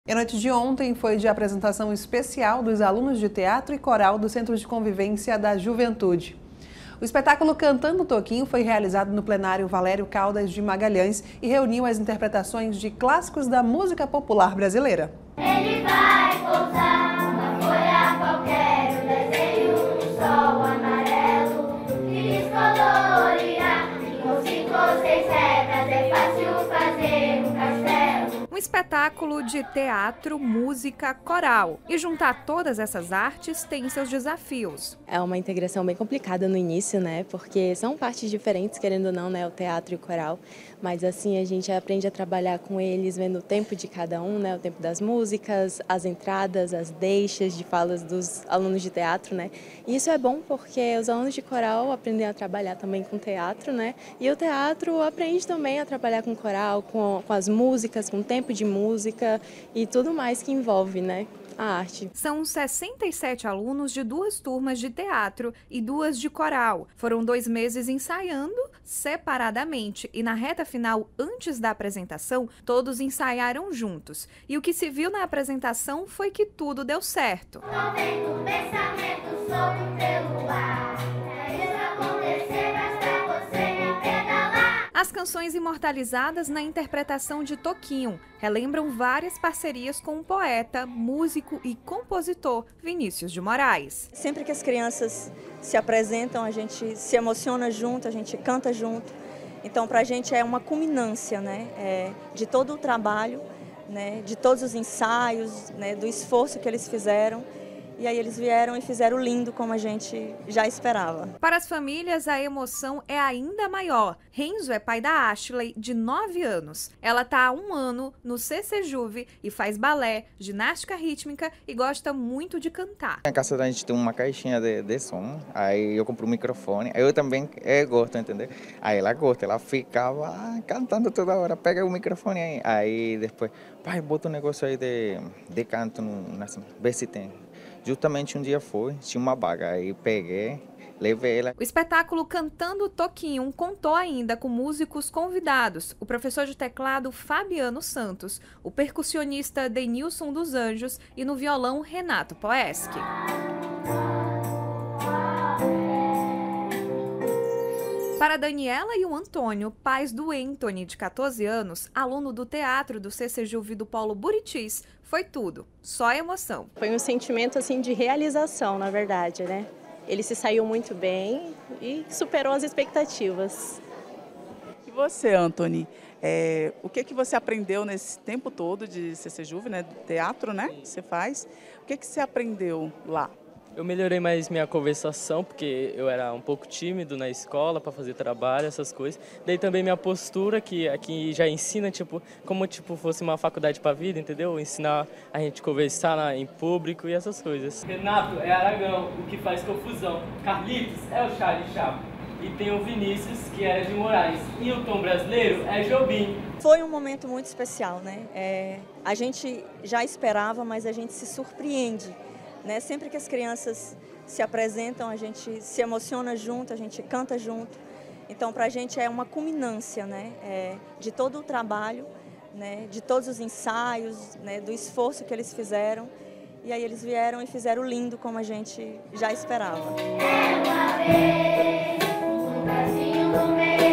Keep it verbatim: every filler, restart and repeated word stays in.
E a noite de ontem foi de apresentação especial dos alunos de teatro e coral do Centro de Convivência da Juventude. O espetáculo Cantando Toquinho foi realizado no plenário Valério Caldas de Magalhães e reuniu as interpretações de clássicos da música popular brasileira. Ele vai pousar uma folha qualquer, o desenho do sol amarelo, que lhes colorirá, e com cinco ou seis regras é fácil fazer um castelo. Um espetáculo de teatro, música, coral. E juntar todas essas artes tem seus desafios. É uma integração bem complicada no início, né? Porque são partes diferentes, querendo ou não, né? O teatro e o coral. Mas assim, a gente aprende a trabalhar com eles, vendo o tempo de cada um, né? O tempo das músicas, as entradas, as deixas de falas dos alunos de teatro, né? E isso é bom porque os alunos de coral aprendem a trabalhar também com teatro, né? E o teatro aprende também a trabalhar com coral, com, com as músicas, com o tempo de música e tudo mais que envolve, né, a arte. São sessenta e sete alunos de duas turmas de teatro e duas de coral. Foram dois meses ensaiando separadamente e na reta final, antes da apresentação, todos ensaiaram juntos. E o que se viu na apresentação foi que tudo deu certo. Movendo pensamento solto pelo ar, é isso acontecer, basta você me pedalar. As canções imortalizadas na interpretação de Toquinho relembram várias parcerias com o poeta, músico e compositor Vinícius de Moraes. Sempre que as crianças se apresentam, a gente se emociona junto, a gente canta junto. Então, para a gente é uma culminância, né, é, de todo o trabalho, né, de todos os ensaios, né, do esforço que eles fizeram. E aí eles vieram e fizeram lindo como a gente já esperava. Para as famílias, a emoção é ainda maior. Renzo é pai da Ashley, de nove anos. Ela está há um ano no C C Juve e faz balé, ginástica rítmica e gosta muito de cantar. Na casa da gente tem uma caixinha de, de som, aí eu compro um microfone, eu também é, gosto, entendeu? Aí ela gosta, ela ficava ah, cantando toda hora, pega o microfone aí. Aí depois, pai, bota um negócio aí de, de canto, no, na, vê se tem. Justamente um dia foi, tinha uma vaga, aí peguei, levei ela. O espetáculo Cantando Toquinho contou ainda com músicos convidados, o professor de teclado Fabiano Santos, o percussionista Denilson dos Anjos e no violão Renato Poeschi. Para a Daniela e o Antônio, pais do Anthony, de quatorze anos, aluno do teatro do C C Juve do Polo Buritis, foi tudo, só emoção. Foi um sentimento assim de realização, na verdade, né? Ele se saiu muito bem e superou as expectativas. E você, Anthony, é, o que que você aprendeu nesse tempo todo de C C Juve, né? Teatro, né? Que você faz. O que que você aprendeu lá? Eu melhorei mais minha conversação, porque eu era um pouco tímido na escola para fazer trabalho, essas coisas. Daí também minha postura, que aqui já ensina tipo, como tipo, fosse uma faculdade para a vida, entendeu? Ensinar a gente conversar na, em público e essas coisas. Renato é Aragão, o que faz confusão. Carlitos é o Charlie Chaplin. E tem o Vinícius, que era de Moraes. E o tom brasileiro é Jobim. Foi um momento muito especial, né? É, a gente já esperava, mas a gente se surpreende. Né? Sempre que as crianças se apresentam, a gente se emociona junto, a gente canta junto. Então, para a gente é uma culminância, né? É, de todo o trabalho, né? De todos os ensaios, né? Do esforço que eles fizeram. E aí eles vieram e fizeram lindo como a gente já esperava. É uma vez, um pedacinho no meio.